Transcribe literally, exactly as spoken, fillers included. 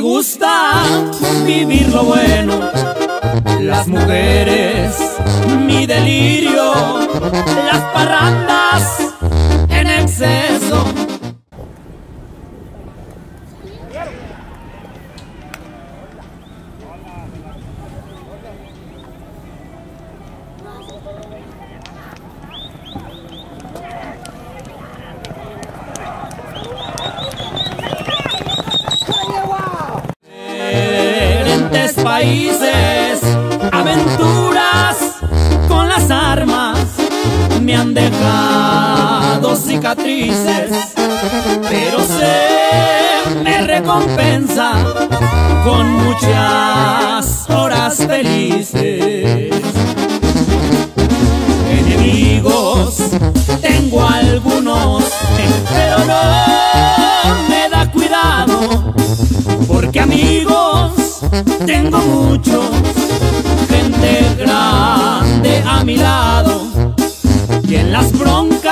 gusta vivir lo bueno, las mujeres, mi delirio, las parrandas en exceso. Diferentes países, aventuras con las armas me han dejado cicatrices, pero se me recompensa con muchas horas felices. Enemigos tengo algunos, pero no me da cuidado, porque amigos tengo muchos, gente grande a mi lado, y en las broncas